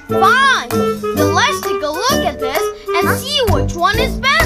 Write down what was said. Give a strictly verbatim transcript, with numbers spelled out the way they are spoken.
Fine. Then let's take a look at this and see which one is better.